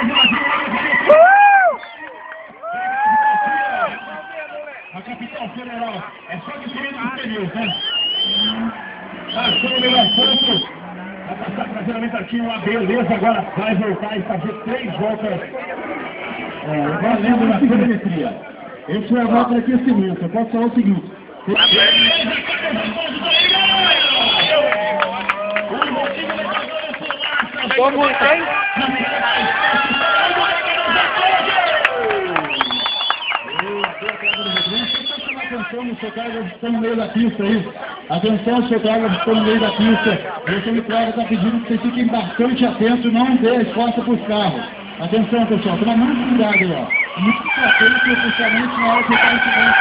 A capital federal. É só diferente do pneu, tá? Achou o melhor ponto. Vai passar traseiramento aqui, uma beleza. Agora vai voltar e fazer 3 voltas. Valendo na telemetria. Essa é a volta de aquecimento. Eu posso falar o seguinte. Como tem? Atenção, os fotógrafos estão no meio da pista aí. Atenção, os fotógrafos estão no meio da pista. O Semiprova está pedindo que vocês fiquem bastante atentos, não dê as costas para os carros. Atenção, pessoal, toma muito cuidado aí, ó. Muito atento, especialmente na hora que está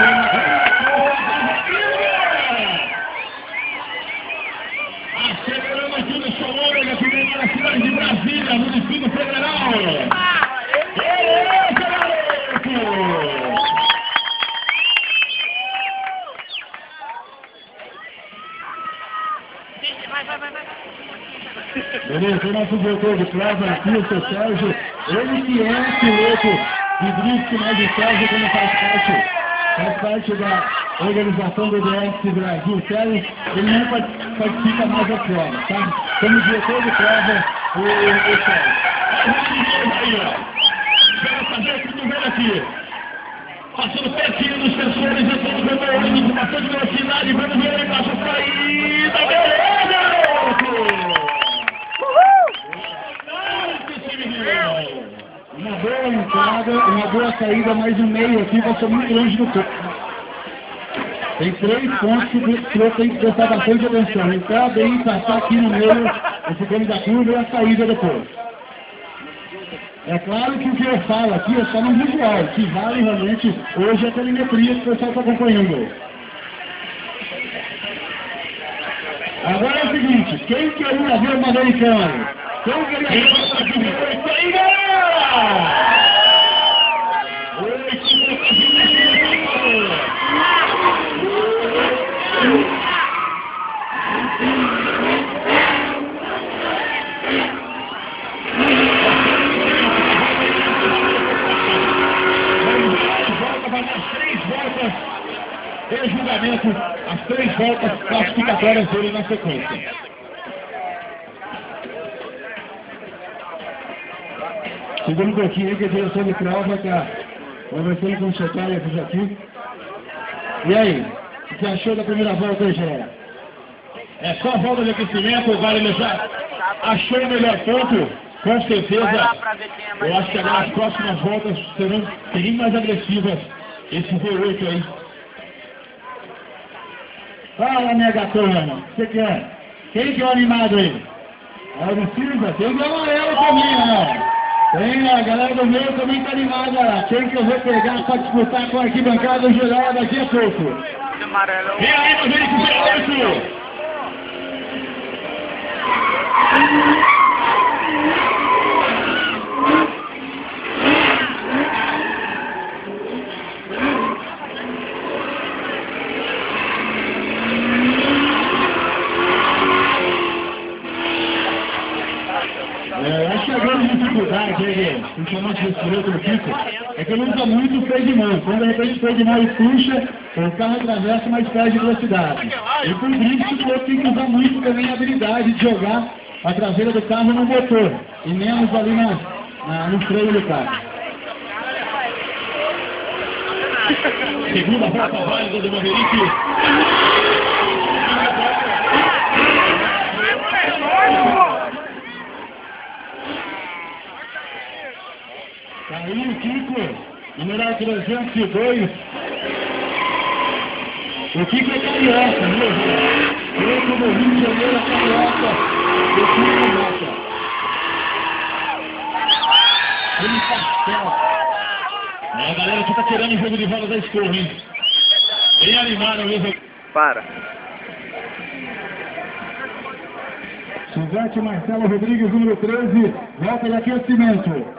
acelerando aqui no Chorômega, aqui dentro da cidade de Brasília, no Distrito Federal. Beleza, garoto! Beleza, o nosso diretor de prova aqui, o seu Sérgio, ele que é piloto de drift, mas o Sérgio como faz parte da organização do DS Brasil Séries, ele não participa mais da prova, tá? Como diretor de prova, o Sérgio. Aí, ó. Quero saber o que tu vê aqui. Passando pertinho dos sensores, eu estou vendo o ônibus com bastante velocidade, vamos ver ele passa a saída, beleza, garoto! Uma boa entrada, uma boa saída, mas o meio aqui vai ser muito longe do campo. Tem 3 pontos que o piloto tem que prestar bastante atenção. Entrada aí, passar aqui no meio, esse caminho da curva e a saída depois. É claro que o que eu falo aqui é só no visual, que vale realmente hoje a telemetria que o pessoal está acompanhando. Agora é o seguinte, quem queria ver uma americana? Quem queria ver uma americana? Isso aí, galera! Em julgamento, as 3 voltas classificatórias dele na sequência. Segundo um pouquinho aí que a direção de prova está conversando com o secretário aqui. E aí, o que achou da primeira volta aí, Geraldo? É só a volta de aquecimento, o Vale já achou o melhor ponto, com certeza. Eu acho que agora as próximas voltas serão bem mais agressivas, esse V8 aí. Fala, minha gatona, o que você quer? Quem que é o animado aí? É o Silva, tem o amarelo também, né? Tem, a galera do meio também tá animada lá. Quem que eu vou pegar para disputar com a arquibancada geral daqui a pouco? Vem aí, meu gente, V8! Acho que a grande dificuldade aí, principalmente desse piloto do Kiko, é que ele usa muito o freio de mão. Quando de repente o freio de mão ele puxa, o carro atravessa, mas perde velocidade. E por isso o piloto tem que usar muito também a habilidade de jogar a traseira do carro no motor, e menos ali no freio do carro. Segunda volta válida do Maverick. Caiu o Kiko, numeral 302. O Kiko é carioca, viu? Kiko do Rio de Janeiro é carioca. O Kiko mata. Ele pastel. A galera que tá tirando o jogo de volta da escova, hein? Bem animado mesmo. Para. Suzete Marcelo Rodrigues, número 13, volta de aquecimento.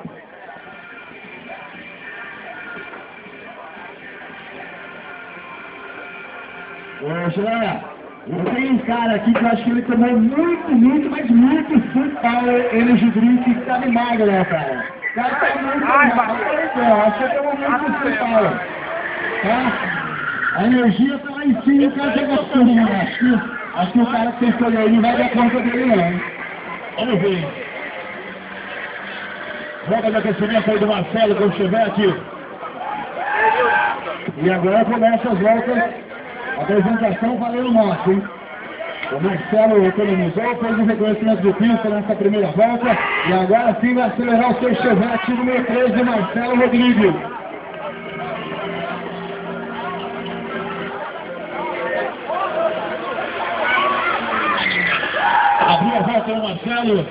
Angela, eu tenho um cara aqui que eu acho que ele tomou muito, mas muito Full Power Energy Drink, que tá animado, né, cara? cara tá muito mal. Acho que é o momento principal. Tá? A energia tá lá em cima e o cara tá gastando, né? Acho que o cara que pensou aí não vai dar conta dele, não. Vamos ver. Volta de aquecimento aí do Marcelo com o Chevette. E agora começa as voltas. A apresentação valeu o nosso, hein? O Marcelo economizou, fez o reconhecimento do pista nessa primeira volta. E agora sim vai acelerar o seu Chevette número 13, Marcelo Rodrigues. Abriu a volta no Marcelo.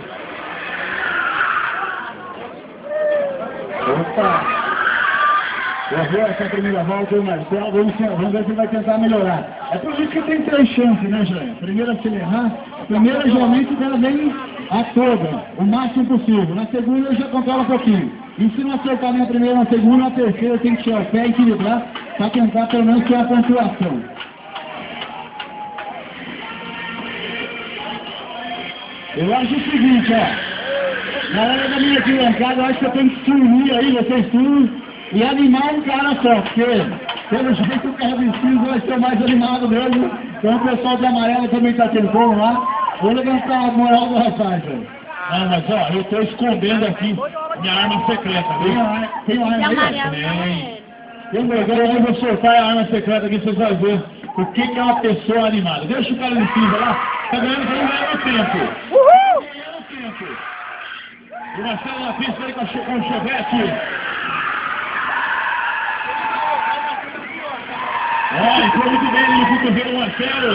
Opa! Abriu essa primeira volta o Marcelo. Vamos ver se ele vai tentar melhorar. É por isso que tem 3 chances, né, Jé? Primeira, se ele errar. Primeira, geralmente, o cara vem a toda, o máximo possível. Na segunda, ele já controla um pouquinho. E se não acertar nem a primeira, na segunda, na terceira, tem que tirar o pé e equilibrar para tentar, pelo menos, ter a pontuação. Eu acho o seguinte, ó. Na hora da minha arquibancada, eu acho que eu tenho que se unir aí, vocês tudo, e animar um cara só, porque pelo jeito o cara vestido vai ser mais animado mesmo. Então o pessoal do amarelo também está tentando lá. Vou levantar a moral do rapaz, velho. Não, mas ó, eu estou escondendo aqui minha arma secreta, viu? Tem uma arma aí? Tem. Agora eu vou soltar a arma secreta aqui, vocês vão ver o que é uma pessoa animada. Deixa o cara de cima lá, tá ganhando tempo. Uhul! O Marcelo na pista aí com o Chevette. Entrou muito bem no cotovelo o Marcelo.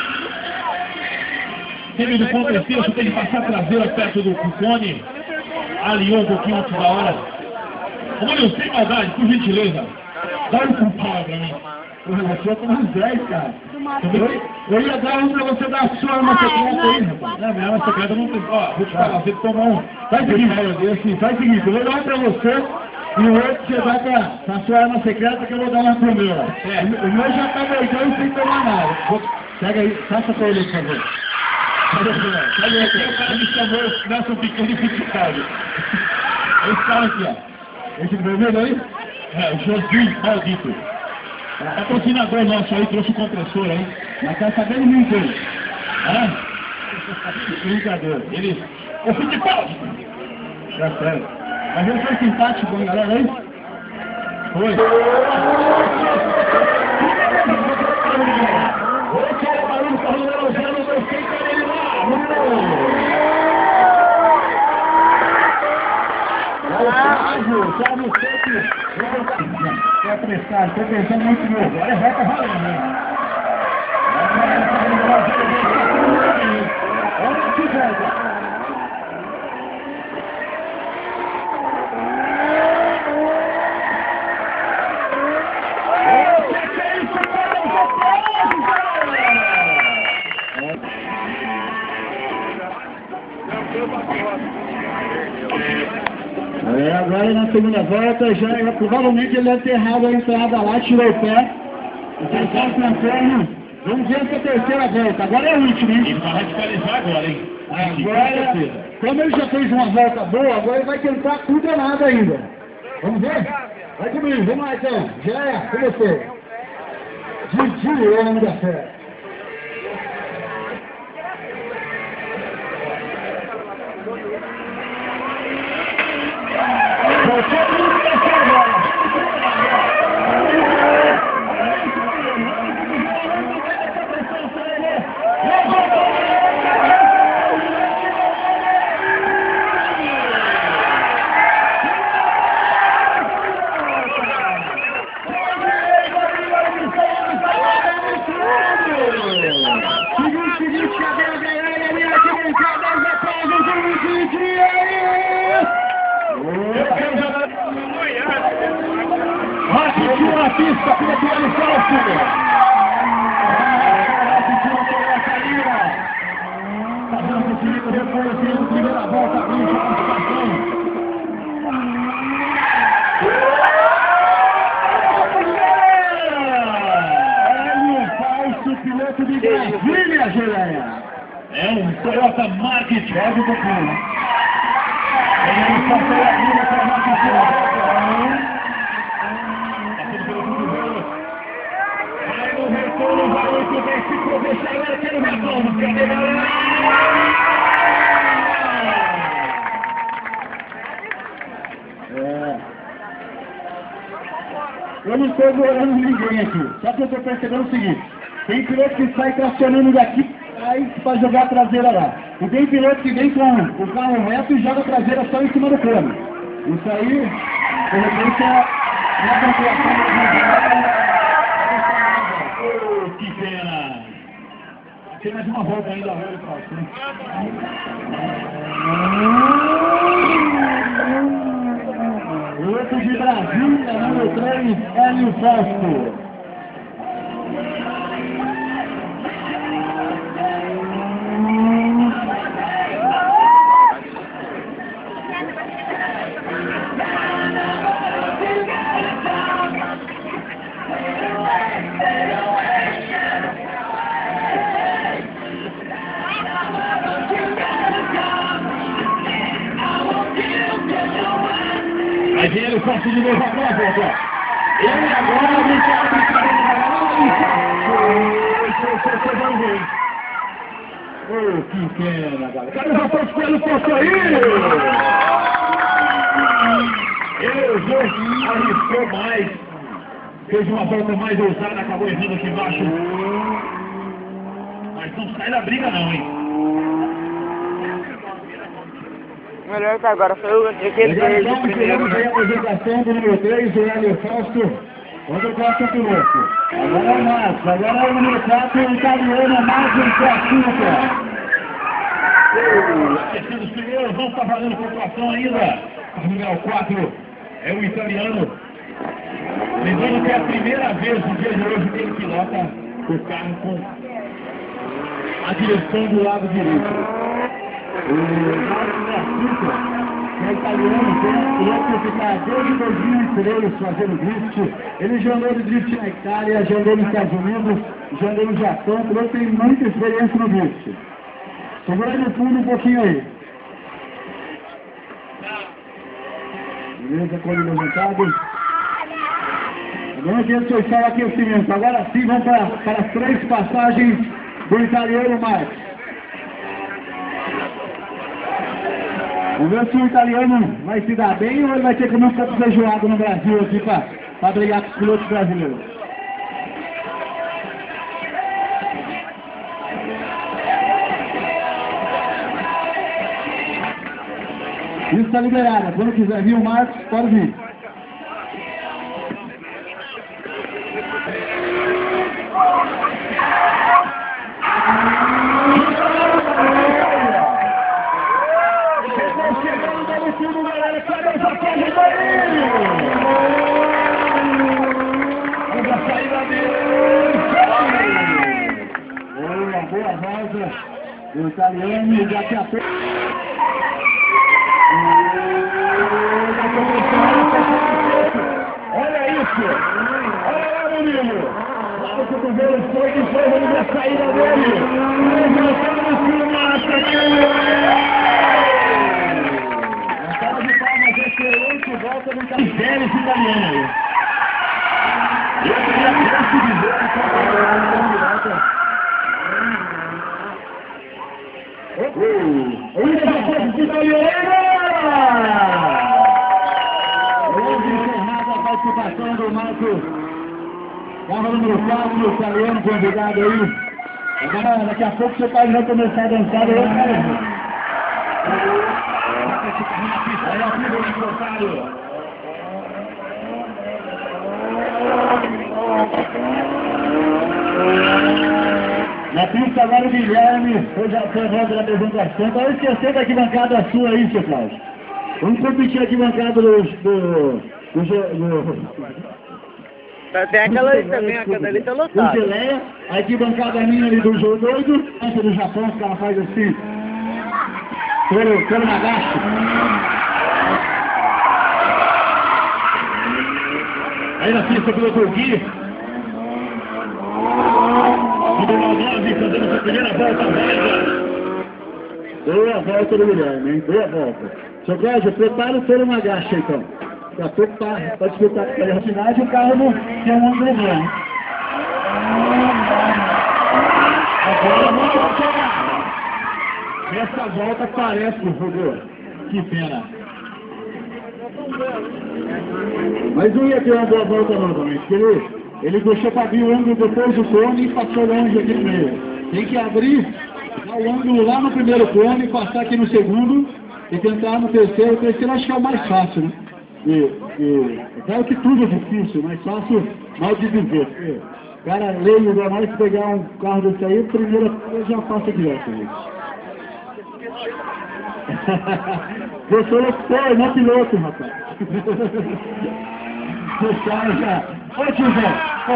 Teve do ponto esquerdo, tem que passar a traseira perto do cone. Alinhou um pouquinho antes da hora. Olha, sem maldade, por gentileza. Dá um culpado pra mim. Você tá uns 10, cara. Eu ia dar um pra você dar a sua arma secreta aí, rapaz. Não, minha arma secreta não tem. Ó, vou te falar, você toma um. Faz o seguinte, eu vou dar um pra você e o outro você vai pra sua arma secreta que eu vou dar uma pro meu. O meu já tá doidão sem tomar nada. Pega aí, passa pra ele, por favor. Pega aí, o cara me chamou, nessa pequena dificuldade. Esse cara aqui, ó. Esse vermelho aí? É, o Jesus maldito. Patrocinador nosso aí, trouxe o compressor aí. Mas tá sabendo muito ele. Brincadeira. Ele. Ô, futebol! Tá certo. Mas ele foi simpático com a galera aí? Foi. Esse é o barulho para o número 0, eu sei que ele lá. Sabe o que? Tô apressado, tô pensando muito novo. Agora vai pra valendo, né? Olha que volta. Agora na segunda volta, já provavelmente ele deve ter errado a entrada lá, tirou o pé. Então está na perna. Vamos ver essa terceira volta. Agora é a última, hein? Ele vai radicalizar agora, hein? Agora, como ele já fez uma volta boa, agora ele vai tentar tudo ou nada ainda. Vamos ver? Vai comigo, vamos lá então. Já é, comecei. Didi é o nome da fé. Repetiu a pista, repetiu a licença. Repetiu a saída. Tá dando o perigo depois da primeira volta, abriu a participação. Ele faz o piloto de Brasília, Geleia. É um Toyota Mark 10 do Pulo. Ele passou a vida para eu não estou gorando ninguém aqui. Só que eu estou percebendo o seguinte, tem piloto que sai tracionando daqui para jogar a traseira lá. E tem piloto que vem com o carro reto e joga a traseira só em cima do cano. Isso aí, de repente, é a pontuação do que pena! Tem mais uma volta ainda, olha, Fausto. Piloto de Brasília, número 3, Hélio Fausto. Mas ele Fausto de novo agora, volta. Ele agora vem oh, que pena, galera. Cadê o Fausto pelo Fausto aí? Ele arriscou mais. Fez uma volta mais ousada, acabou errando aqui embaixo. Mas não sai da briga não, hein? Melhor que agora foi o que ele fez de primeiro. A apresentação do número 3, o Hélio Fausto, onde passa o piloto. Agora é o Marcos, agora é o número 4, o italiano Marcos Coachuca. Aquecendo os pneus, não está valendo pontuação ainda. O número 4 é o italiano. Lembrando que é a primeira vez no dia de hoje que ele pilota o carro com a direção do lado direito. O Marcos Coachuca, que é italiano, que está desde 2003 fazendo drift. Ele já andou de drift na Itália, já andou nos Estados Unidos, já andou no Japão, ele tem muita experiência no drift. Segura aí no fundo um pouquinho aí. Beleza, com os resultados. Agora que eu estava aqui o cimento. Agora sim, vamos para as 3 passagens do italiano Marcos. Vamos ver se o italiano vai se dar bem ou ele vai ter que comer um pouco feijoado no Brasil aqui para brigar com os pilotos brasileiros. Isso está liberado. Quando quiser vir o Marcos, pode vir. Boa volta do italiano, já que a olha isso! Olha lá, menino! Lá o cotovelo foi que foi, vamos ver a saída dele! Levantando no filme, a cara de palmas, excelente volta do italiano, esse italiano aí! Eu queria até dizer que volta. Vamos encerrar a participação do Marcos. Carro número 4, o italiano convidado aí. Agora, daqui a pouco seu pai vai começar a dançar. Eu quero. Aí a fila do encostado. Na pista agora o Guilherme, hoje já foi a volta da apresentação. Para esquecer da arquibancada sua aí, seu Cláudio. Vamos competir a arquibancada do Tem aquela ali também, aquela ali tá lotada. Do Geleia, a arquibancada minha ali do Jogo Doido, antes do Japão, que ela faz assim, pelo Nagashi. Aí na pista pelo Turquia. Número 9, fazendo sua primeira volta válida. Boa volta do Guilherme, hein? Boa volta. Seu Cláudio, prepara o pelo Nagashi, então. Daqui a pouco para disputar com a velocidade, o carro não tem um ângulo bom. Agora vamos chegar. Essa volta parece, Rodô. Que pena. Mas não ia ter uma boa volta novamente, porque ele deixou para abrir o ângulo depois do cone e passou longe aqui no meio. Tem que abrir, dar o ângulo lá no primeiro cone, passar aqui no segundo e tentar no terceiro. O terceiro acho que é o mais fácil, né? Claro que tudo é difícil, mais fácil, mal de dizer. Cara, leio ainda mais pegar um carro desse aí, primeira coisa já passa direto. Você é locutor, não piloto, rapaz. Fecharam já. Ô, tiozão.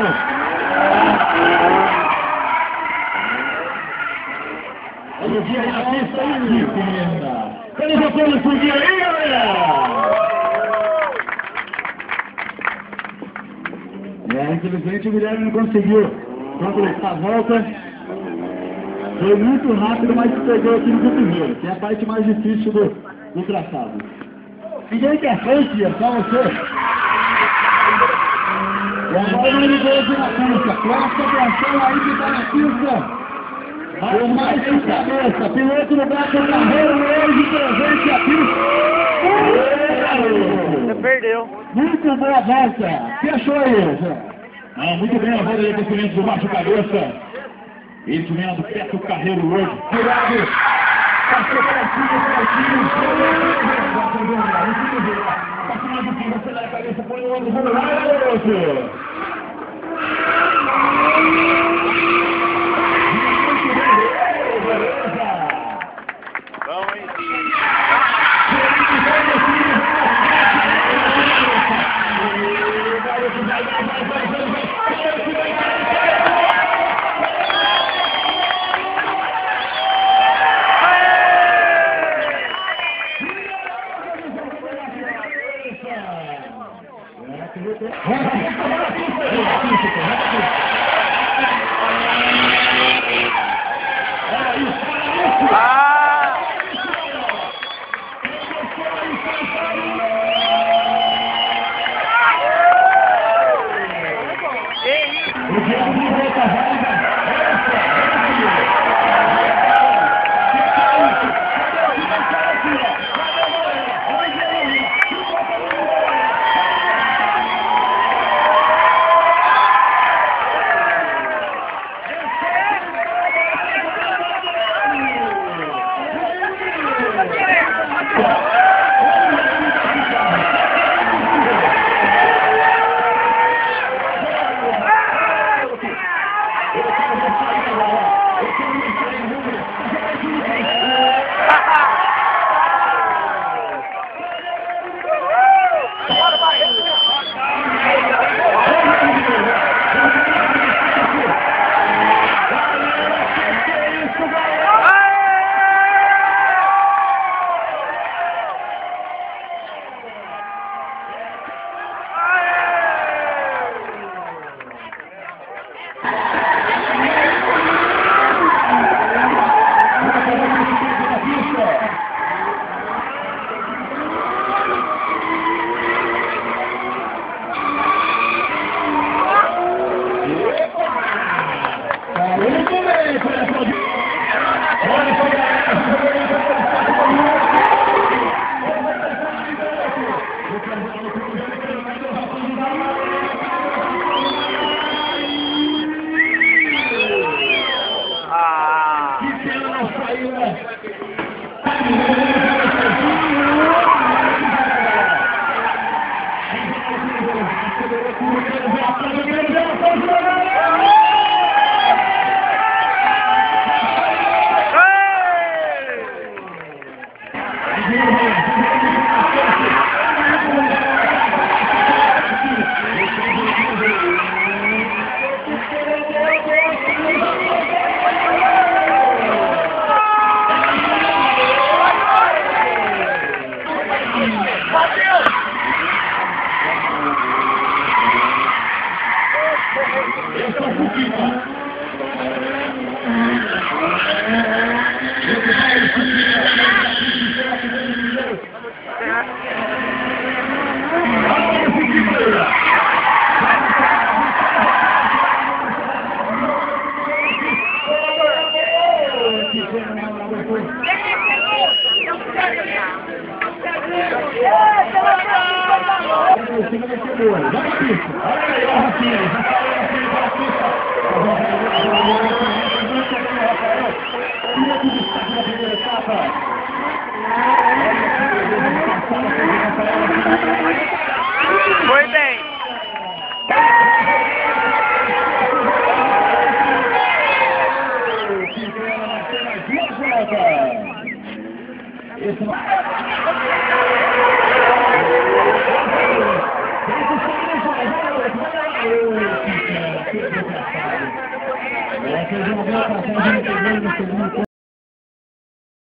Olha o dia na pista aí, menina. Cadê o apoio pro dia aí, galera? Infelizmente o Guilherme não conseguiu completar a volta. Foi muito rápido, mas pegou aqui no primeiro, que é a parte mais difícil do traçado. Ninguém quer frente, é só você. E agora ele veio aqui na pista. Presta atenção aí que tá na pista. Vai mais de cabeça. Piloto no braço do carreiro hoje presente a pista. Você perdeu. Muito boa volta. O que achou aí, Zé? Muito bem a volta de aquecimento do baixo cabeça. Esse mesmo do Beto Carreiro hoje. Cuidado! Passou pertinho. Passa mais um pouquinho, você dá a cabeça, põe o ombro, vamos lá, garoto! Vamos, hein? o segundo vencedor. Vai, Cristo. Olha aí, ó, Rafinha. Já saiu a frente da pista. Rafael. Tira de destaque na primeira etapa. Foi bem. Esse não...